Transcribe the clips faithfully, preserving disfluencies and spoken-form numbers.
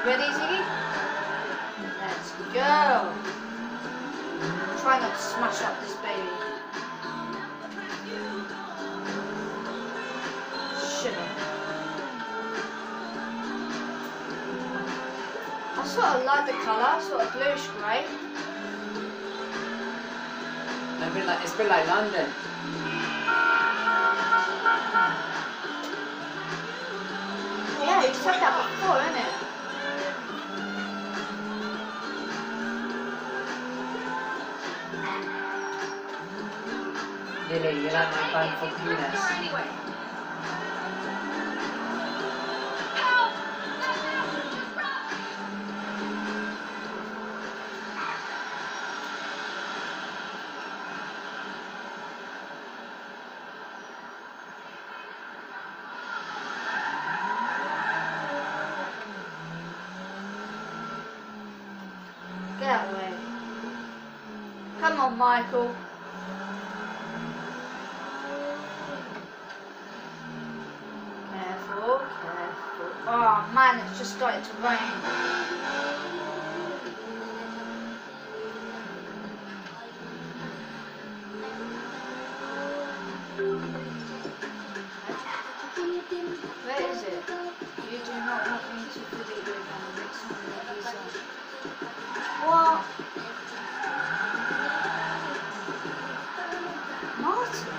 Ready, Ziggy? Let's go. Try not to smash up this baby. Sugar. I sort of like the colour, sort of bluish grey. A bit like, it's a bit like London. Yeah, you said that before, isn't it? Lily, you like my bun for peanuts? Get out of the way. Come on, Michael. Careful, careful. Oh man, it's just started to rain. Where is it? You do not want me to put it with and mix one of these up. What? Martin?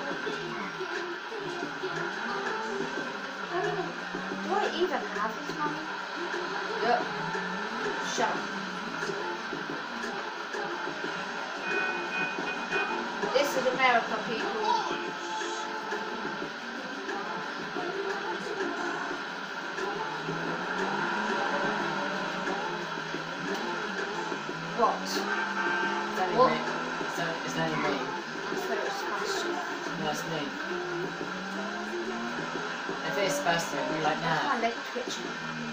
Do I even have his money? Yep. Shut up. This is America, people. What? It's only What? me. It's only, it's only me. I thought it was Sebastian. No, it's me. If it's Sebastian, it'd be like Why is that. my leg twitching?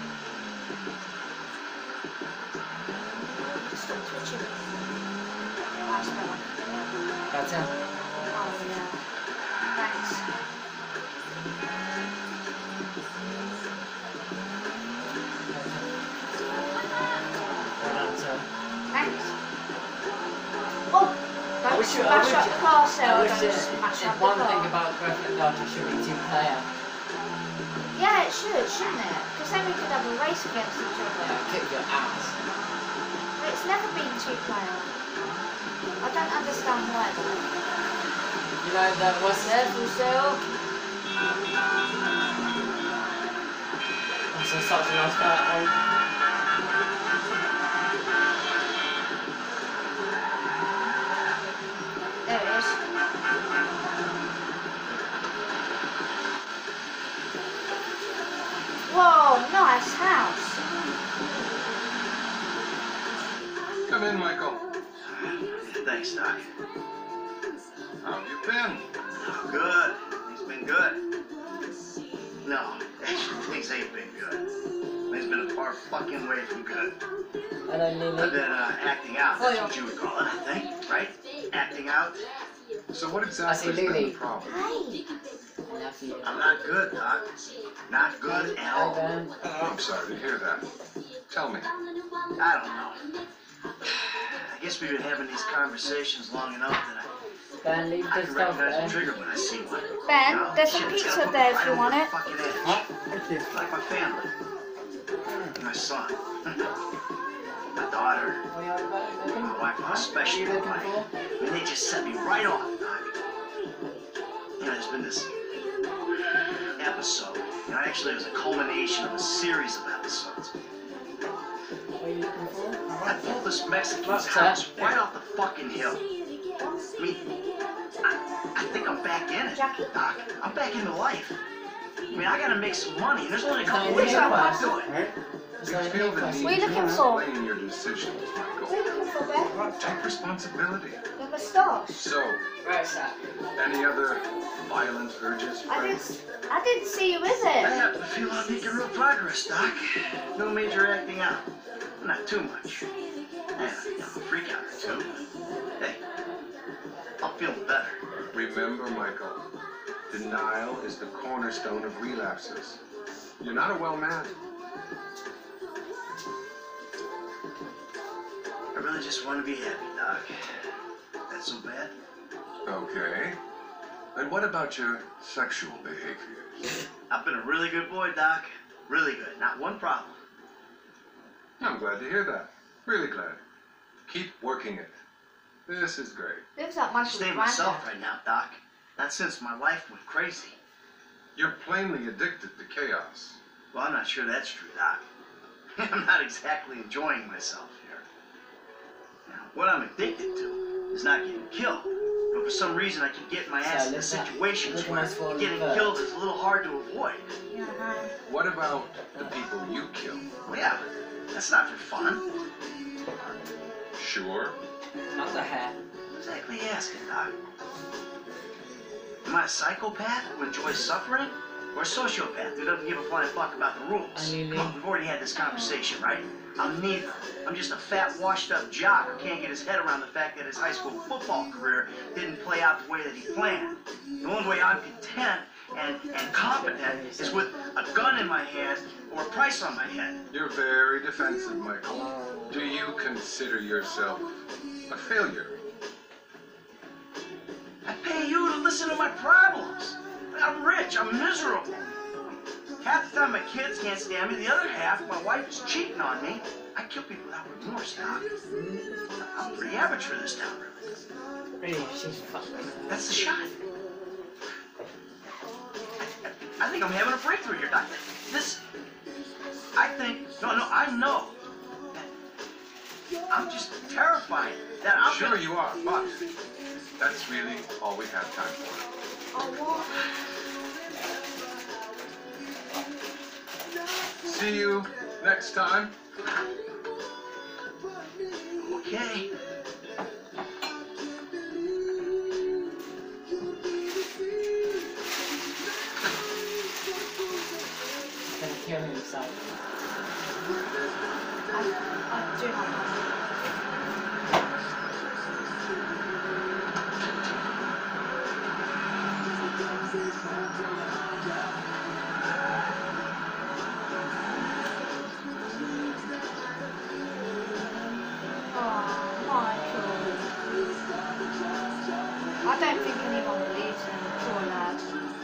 Just stop twitching. Yeah, that's better. Better? Oh yeah. Thanks. Well done, sir. Thanks. Oh! I Don't wish you- I smash wish up you- the car, I Sarah. wish Don't it, smash if up the one car. thing about Grand Theft Auto should be two player. Yeah, it should, shouldn't it? Because then we could have a race against each Yeah, other. kick your ass. But it's never been two player. I don't understand why though. You know that what's Careful, Sarah. That's a, such a nice guy. There it is. Whoa, nice house. Come in, Michael. Thanks, Doc. How have you been? Good. Things been good. No, actually, things ain't been good. Things been a far fucking way from good. Hello, Lily. I've been uh, acting out. That's what you would call it, I think, right? Acting out. So what I exactly see has been Lily. the problem? Hey. I love you. I'm not good, Doc. Not good at Hey, all. Ben. Oh, I'm sorry to hear that. Tell me. I don't know. I guess we've been having these conversations long enough that I, Ben, leave I the can stuff recognize there. a trigger when I see one. Ben, You know? there's some Shit, it's pizza gonna put there me if you right want over it. the fucking edge. What? Thank you. Like my family. My son. My daughter. What are you on about? You looking? My wife, What are especially you my looking wife. for? I mean, they just set me right off, Doc. You know, there's been this episode. You know, actually, it was a culmination of a series of episodes. What are you looking for? I pulled this Mexican's What's house that? right off the fucking hill. I mean, I, I think I'm back in it, Jackie? Doc. I'm back into life. I mean, I gotta make some money, and there's only a It's couple not ways in I the want to class. do it. Right? It's You not in feel the the class. need What are you to looking for? explain your decisions, Michael. What are you looking for, Ben? Take responsibility. Your moustache. So, Where's that? any other violent urges, I Frank? didn't, I didn't see you with I it. happen to feel I'm making real progress, Doc. No major acting out. Not too much. Yeah, you know, a freak out or two. Hey, I'm feeling better. Remember, Michael, denial is the cornerstone of relapses. You're not a well man. I just want to be happy, Doc. That's so bad? Okay. And what about your sexual behaviors? I've been a really good boy, Doc. Really good. Not one problem. I'm glad to hear that. Really glad. Keep working it. This is great. Looks like I'm Michael's staying granddad. myself right now, Doc. Not since my life went crazy. You're plainly addicted to chaos. Well, I'm not sure that's true, Doc. I'm not exactly enjoying myself here. Now, what I'm addicted to is not getting killed. But for some reason, I keep getting my ass So, into look at- situations look at where my swollen getting foot. killed is a little hard to avoid. Yeah, uh-huh. What about the people you kill? Well, yeah, but that's not for fun. Sure. Not the hair. Exactly asking, Doc. Am I a psychopath who enjoys suffering? Or a sociopath who doesn't give a flying fuck about the rules? I mean, Come on, we've already had this conversation, right? I'm neither. I'm just a fat, washed-up jock who can't get his head around the fact that his high school football career didn't play out the way that he planned. The only way I'm content and, and competent is with a gun in my hand or a price on my head. You're very defensive, Michael. Do you consider yourself a failure? I pay you to listen to my problems. I'm rich, I'm miserable. Half the time my kids can't stand me, the other half, my wife is cheating on me. I kill people without remorse, Doc. I'm pretty average for this town, really. Really, she's fucking. That's the shot. I think I'm having a breakthrough here, Doc. This, I think, no, no, I know. I'm just terrified that I'm Sure gonna... you are, but that's really all we have time for. Oh, what? See you next time. Okay. He's gonna kill himself. I, I do not know. Oh, Michael. I don't think anyone believes him, poor lad.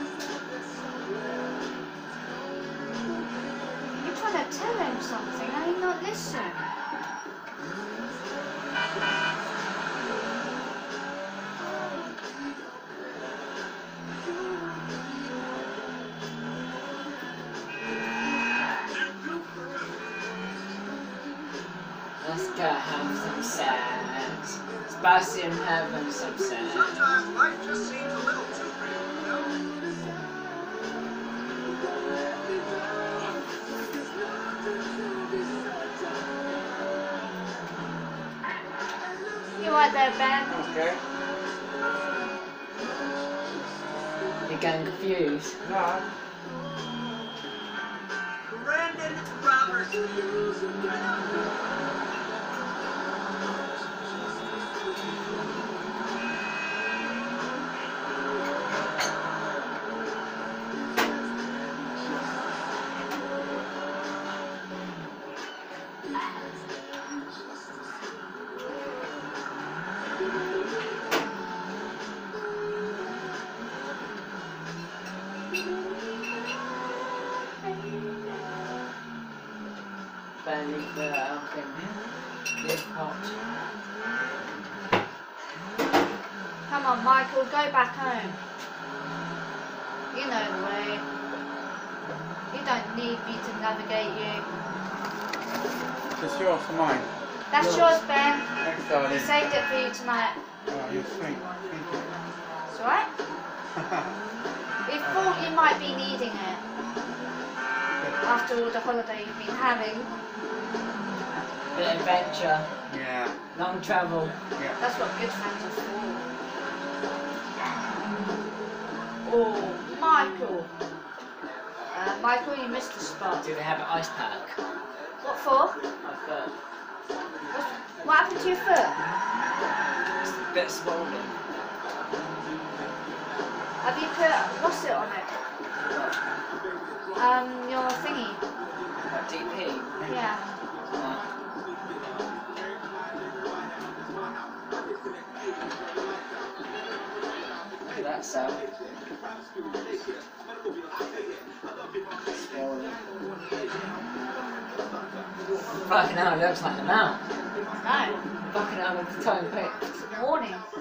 You're trying to tell him something and he's not listening. Let's go have some sex. Sebastian having some sex. Sometimes life just seems a little too real, you know? You right there, Ben? Okay. You're getting confused. No. Brandon Roberts. Benny the Alchemy. Live hot. Come on, Michael, go back home. You know the way. You don't need me to navigate you. It's yours or mine? That's Yours. yours, Ben. Thanks, I darling. saved it for you tonight. Oh, you're sweet. Thank you. It's alright? We thought you might be needing it after all the holiday you've been having. Bit of adventure. Yeah. Long travel. Yeah. That's what good friends are for. Oh, Michael. Uh, Michael, you missed the spot. Do they have an ice pack? What for? My foot. What's, what happened to your foot? It's a bit swollen. Have you put, what's it on it? Um, your thingy. What, D P? Yeah. Uh, that cell. Fucking hell, it looks like a mount. No. Fucking hell, with the tone picked. Warning.